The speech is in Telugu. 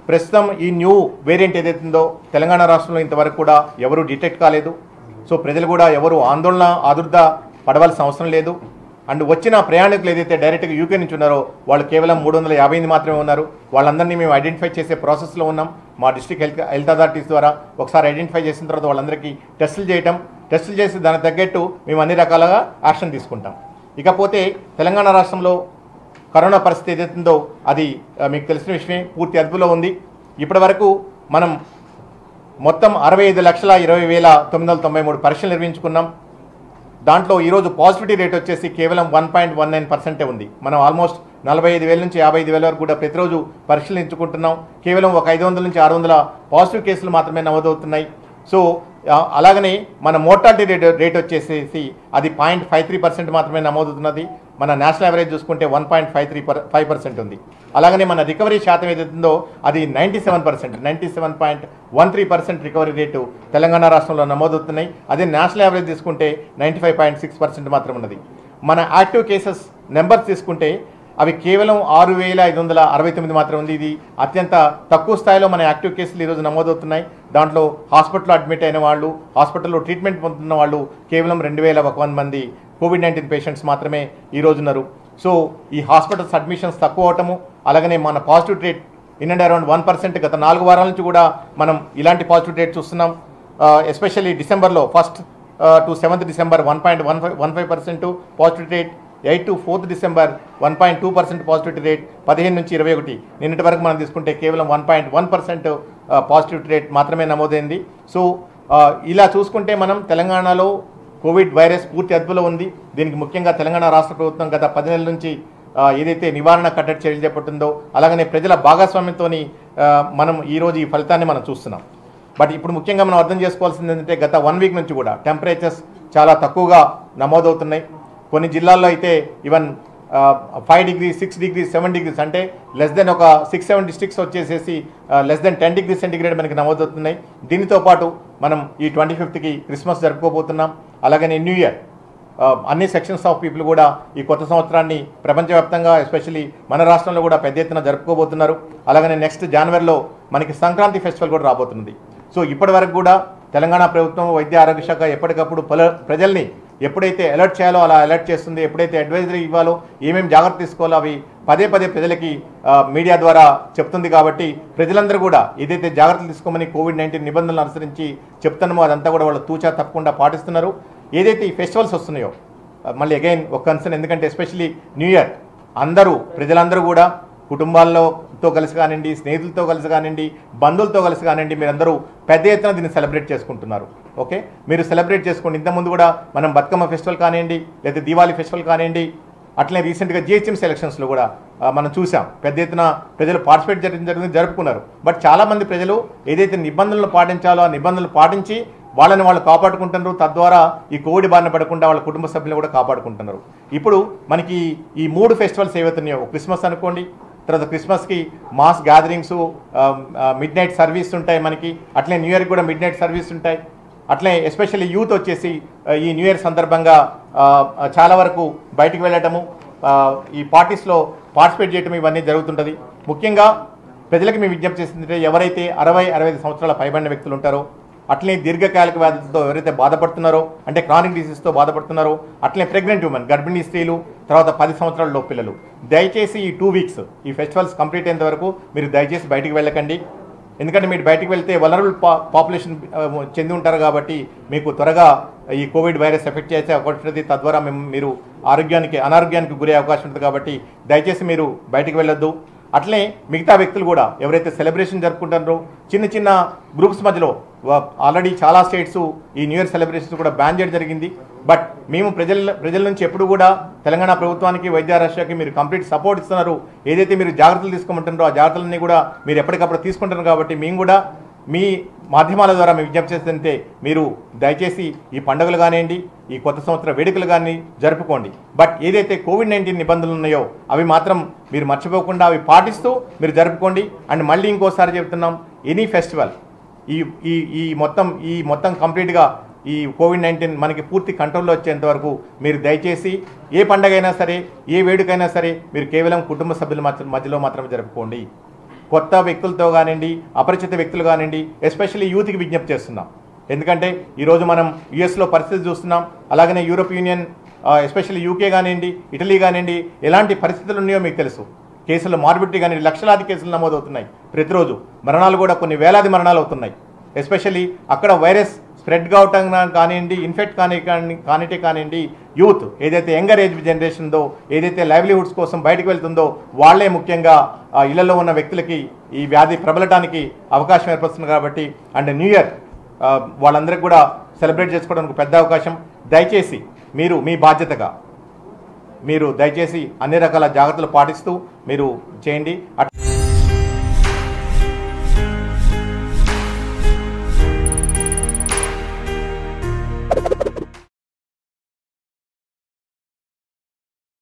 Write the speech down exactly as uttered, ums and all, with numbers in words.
ప్రస్తుతం ఈ న్యూ వేరియంట్ ఏదైతుందో తెలంగాణ రాష్ట్రంలో ఇంతవరకు కూడా ఎవరు డిటెక్ట్ కాలేదు. సో ప్రజలు కూడా ఎవరు ఆందోళన ఆదుర్ద పడవలసిన అవసరం లేదు. అండ్ వచ్చిన ప్రయాణికులు ఏదైతే డైరెక్ట్గా యూకే నుంచి ఉన్నారో వాళ్ళు కేవలం మూడు వందల యాభై ఎనిమిది మాత్రమే ఉన్నారు. వాళ్ళందరినీ మేము ఐడెంటిఫై చేసే ప్రాసెస్లో ఉన్నాం. మా డిస్ట్రిక్ట్ హెల్త్ హెల్త్ అథారిటీస్ ద్వారా ఒకసారి ఐడెంటిఫై చేసిన తర్వాత వాళ్ళందరికీ టెస్టులు చేయటం, టెస్టులు చేసి దానికి తగ్గట్టు మేము అన్ని రకాలుగా యాక్షన్ తీసుకుంటాం. ఇకపోతే తెలంగాణ రాష్ట్రంలో కరోనా పరిస్థితి ఏదైతుందో అది మీకు తెలిసిన విషయమే, పూర్తి అదుపులో ఉంది. ఇప్పటి వరకు మనం మొత్తం అరవై ఐదు లక్షల ఇరవై వేల తొమ్మిది వందల తొంభై మూడు పరీక్షలు నిర్వహించుకున్నాం. దాంట్లో ఈరోజు పాజిటివిటీ రేట్ వచ్చేసి కేవలం వన్ పాయింట్ వన్ నైన్ పర్సెంటే ఉంది. మనం ఆల్మోస్ట్ నలభై ఐదు వేల నుంచి యాభై ఐదు వేల వరకు కూడా ప్రతిరోజు పరీక్షలు ఎంచుకుంటున్నాం. కేవలం ఒక ఐదు వందల నుంచి ఆరు వందల పాజిటివ్ కేసులు మాత్రమే నమోదవుతున్నాయి. సో అలాగనే మన మోర్టాలిటీ రేట్ రేట్ వచ్చేసేసి అది పాయింట్ ఫైవ్ త్రీ పర్సెంట్ మాత్రమే నమోదవుతున్నది. మన నేషనల్ యావరేజ్ చూసుకుంటే one point five three per five percent ఉంది. అలాగనే మన రికవరీ శాతం ఏదైతుందో అది ninety seven percent ninety seven point one three percent recovery rate Telangana రాష్ట్రంలో నమోదవుతున్నాయి. అదే నేషనల్ యావరేజ్ తీసుకుంటే ninety five point six percent మాత్రం ఉన్నది. మన యాక్టివ్ కేసెస్ నెంబర్స్ తీసుకుంటే అవి కేవలం ఆరు వేల ఐదు వందల అరవై తొమ్మిది మాత్రం ఉంది. ఇది అత్యంత తక్కువ స్థాయిలో మన యాక్టివ్ కేసులు ఈరోజు నమోదవుతున్నాయి. దాంట్లో హాస్పిటల్లో అడ్మిట్ అయిన వాళ్ళు, హాస్పిటల్లో ట్రీట్మెంట్ పొందుతున్న వాళ్ళు కేవలం రెండు వేల ఒక వంద మంది కోవిడ్ నైన్టీన్ పేషెంట్స్ మాత్రమే ఈరోజు ఉన్నారు. సో ఈ హాస్పిటల్స్ అడ్మిషన్స్ తక్కువ అవటము, అలాగనే మన positive rate in and around one percent గత నాలుగు వారాల నుంచి కూడా మనం ఇలాంటి పాజిటివ్ రేట్ చూస్తున్నాం. ఎస్పెషల్లీ డిసెంబర్లో first to seventh December one point one five one five percent positive rate, eight to fourth December one point two percent positivity rate, పదిహేను నుంచి ఇరవై ఒకటి నిన్నటి వరకు మనం తీసుకుంటే కేవలం one point one percent positivity rate మాత్రమే నమోదైంది. సో ఇలా చూసుకుంటే మనం తెలంగాణలో కోవిడ్ వైరస్ పూర్తి అదుపులో ఉంది. దీనికి ముఖ్యంగా తెలంగాణ రాష్ట్ర ప్రభుత్వం గత పది నెలల నుంచి ఏదైతే నివారణ కట్టడి చర్యలు చేపట్టిందో, అలాగనే ప్రజల భాగస్వామ్యంతో మనం ఈరోజు ఈ ఫలితాన్ని మనం చూస్తున్నాం. బట్ ఇప్పుడు ముఖ్యంగా మనం అర్థం చేసుకోవాల్సింది ఏంటంటే గత వన్ వీక్ నుంచి కూడా టెంపరేచర్స్ చాలా తక్కువగా నమోదవుతున్నాయి. కొన్ని జిల్లాల్లో అయితే even five degree six degree seven degrees అంటే లెస్ దెన్ ఒక సిక్స్ సెవెన్ డిస్ట్రిక్ట్స్ వచ్చేసేసి less than ten degree centigrade మనకి నమోదవుతున్నాయి. దీనితో పాటు మనం ఈ ట్వంటీ ఫిఫ్త్కి క్రిస్మస్ జరుపుకోబోతున్నాం. అలాగనే న్యూ ఇయర్ అన్ని సెక్షన్స్ ఆఫ్ పీపుల్ కూడా ఈ కొత్త సంవత్సరాన్ని ప్రపంచవ్యాప్తంగా ఎస్పెషల్లీ మన రాష్ట్రంలో కూడా పెద్ద ఎత్తున జరుపుకోబోతున్నారు. అలాగనే నెక్స్ట్ జనవరిలో మనకి సంక్రాంతి ఫెస్టివల్ కూడా రాబోతున్నది. సో ఇప్పటి వరకు కూడా తెలంగాణ ప్రభుత్వం వైద్య ఆరోగ్య శాఖ ఎప్పటికప్పుడు ప్రజల్ని ఎప్పుడైతే అలర్ట్ చేయాలో అలా అలర్ట్ చేస్తుంది. ఎప్పుడైతే అడ్వైజరీ ఇవ్వాలో, ఏమేమి జాగ్రత్త తీసుకోవాలో అవి పదే పదే ప్రజలకి మీడియా ద్వారా చెప్తుంది. కాబట్టి ప్రజలందరూ కూడా ఏదైతే జాగ్రత్తలు తీసుకోమని కోవిడ్ నైన్టీన్ నిబంధనలు అనుసరించి చెప్తున్నామో అదంతా కూడా వాళ్ళు తూచా తప్పకుండా పాటిస్తున్నారు. ఏదైతే ఈ ఫెస్టివల్స్ వస్తున్నాయో మళ్ళీ అగైన్ ఒక కన్సర్న్, ఎందుకంటే ఎస్పెషలీ న్యూ ఇయర్ అందరూ ప్రజలందరూ కూడా కుటుంబాలతో కలిసి కానివ్వండి, స్నేహితులతో కలిసి కానివ్వండి, బంధువులతో కలిసి కానివ్వండి, మీరందరూ పెద్ద ఎత్తున దీన్ని సెలబ్రేట్ చేసుకుంటున్నారు. ఓకే, మీరు సెలబ్రేట్ చేసుకోండి. ఇంతకుముందు కూడా మనం బతుకమ్మ ఫెస్టివల్ కానివ్వండి, లేదా దీవాళీ ఫెస్టివల్ కానివ్వండి, అట్లనే రీసెంట్గా జిహెచ్ఎంసీ ఎలక్షన్స్లో కూడా మనం చూసాం పెద్ద ఎత్తున ప్రజలు పార్టిసిపేట్ జరిగింది జరుపుకున్నారు. బట్ చాలామంది ప్రజలు ఏదైతే నిబంధనలు పాటించాలో ఆ నిబంధనలు పాటించి వాళ్ళని వాళ్ళు కాపాడుకుంటున్నారు. తద్వారా ఈ కోవిడ్ బారిన పడకుండా వాళ్ళ కుటుంబ సభ్యులను కూడా కాపాడుకుంటున్నారు. ఇప్పుడు మనకి ఈ మూడు ఫెస్టివల్స్ ఏవైతున్నాయో, క్రిస్మస్ అనుకోండి, తర్వాత క్రిస్మస్కి mass gatherings, midnight service ఉంటాయి మనకి, అట్లే న్యూ ఇయర్కి కూడా మిడ్ నైట్ సర్వీస్ ఉంటాయి. అట్లే ఎస్పెషల్లీ యూత్ వచ్చేసి ఈ న్యూ ఇయర్ సందర్భంగా చాలా వరకు బయటికి వెళ్ళటము, ఈ పార్టీస్లో పార్టిసిపేట్ చేయటం ఇవన్నీ జరుగుతుంటుంది. ముఖ్యంగా ప్రజలకు మేము విజ్ఞప్తి చేసిందంటే ఎవరైతే అరవై అరవై ఐదు సంవత్సరాల పైబడిన వ్యక్తులు ఉంటారో, అట్లనే దీర్ఘకాలిక వ్యాధులతో ఎవరైతే బాధపడుతున్నారో అంటే క్రానిక్ డిసీజ్తో బాధపడుతున్నారో, అట్లనే ప్రెగ్నెంట్ ఉమెన్, గర్భిణీ స్త్రీలు, తర్వాత పది సంవత్సరాల లోపు పిల్లలు, దయచేసి ఈ టూ వీక్స్ ఈ ఫెస్టివల్స్ కంప్లీట్ అయ్యేంత వరకు మీరు దయచేసి బయటికి వెళ్ళకండి. ఎందుకంటే మీరు బయటికి వెళ్తే వలనరబుల్ పా పాపులేషన్ చెంది ఉంటారు కాబట్టి మీకు త్వరగా ఈ కోవిడ్ వైరస్ ఎఫెక్ట్ చేసే అవకాశం ఉంటుంది. తద్వారా మేము మీరు ఆరోగ్యానికి అనారోగ్యానికి గురే అవకాశం ఉంటుంది. కాబట్టి దయచేసి మీరు బయటికి వెళ్ళొద్దు. అట్లే మిగతా వ్యక్తులు కూడా ఎవరైతే సెలబ్రేషన్ జరుపుకుంటారో చిన్న చిన్న గ్రూప్స్ మధ్యలో ఆల్రెడీ చాలా స్టేట్స్ ఈ న్యూ ఇయర్ సెలబ్రేషన్స్ కూడా బ్యాన్ చేయడం జరిగింది. బట్ మేము ప్రజల ప్రజల నుంచి ఎప్పుడు కూడా తెలంగాణ ప్రభుత్వానికి వైద్య ఆరోగ్యకి మీరు కంప్లీట్ సపోర్ట్ ఇస్తున్నారు. ఏదైతే మీరు జాగ్రత్తలు తీసుకోమంటున్నారో ఆ జాగ్రత్తలన్నీ కూడా మీరు ఎప్పటికప్పుడు తీసుకుంటున్నారు. కాబట్టి మేము కూడా మీ మాధ్యమాల ద్వారా మేము విజ్ఞప్తి చేస్తుంటే మీరు దయచేసి ఈ పండుగలు కానివ్వండి, ఈ కొత్త సంవత్సర వేడుకలు కానీ జరుపుకోండి. బట్ ఏదైతే కోవిడ్ నైన్టీన్ నిబంధనలు ఉన్నాయో అవి మాత్రం మీరు మర్చిపోకుండా అవి పాటిస్తూ మీరు జరుపుకోండి. అండ్ మళ్ళీ ఇంకోసారి చెప్తున్నాం, ఎనీ ఫెస్టివల్ ఈ ఈ ఈ మొత్తం ఈ మొత్తం కంప్లీట్గా ఈ కోవిడ్ నైన్టీన్ మనకి పూర్తి కంట్రోల్లో వచ్చేంత వరకు మీరు దయచేసి ఏ పండుగ అయినా సరే, ఏ వేడుకైనా సరే మీరు కేవలం కుటుంబ సభ్యుల మధ్యలో మాత్రమే జరుపుకోండి. కొత్త వ్యక్తులతో కానివ్వండి, అపరిచిత వ్యక్తులు కానివ్వండి, ఎస్పెషల్లీ యూత్కి విజ్ఞప్తి చేస్తున్నాం. ఎందుకంటే ఈరోజు మనం యుఎస్లో పరిస్థితి చూస్తున్నాం, అలాగనే యూరోప్ యూనియన్ ఎస్పెషల్లీ యూకే కానివ్వండి, ఇటలీ కానివ్వండి, ఎలాంటి పరిస్థితులు ఉన్నాయో మీకు తెలుసు. కేసుల మార్బిడిటీ కానీ లక్షలాది కేసులు నమోదవుతున్నాయి ప్రతిరోజు. మరణాలు కూడా కొన్ని వేలాది మరణాలు అవుతున్నాయి. ఎస్పెషల్లీ అక్కడ వైరస్ స్ప్రెడ్ కావటం కానివ్వండి, ఇన్ఫెక్ట్ కానీ కానిటే కానివ్వండి, యూత్ ఏదైతే యంగర్ ఏజ్ జనరేషన్ ఉందో, ఏదైతే లైవ్లీహుడ్స్ కోసం బయటకు వెళ్తుందో వాళ్ళే ముఖ్యంగా ఇళ్లలో ఉన్న వ్యక్తులకి ఈ వ్యాధి ప్రబలటానికి అవకాశం ఏర్పడుతుంది. కాబట్టి అండ్ న్యూ ఇయర్ వాళ్ళందరికీ కూడా సెలబ్రేట్ చేసుకోవడానికి పెద్ద అవకాశం. దయచేసి మీరు మీ బాధ్యతగా మీరు దయచేసి అన్ని రకాల జాగ్రత్తలు పాటిస్తూ మీరు చేయండి.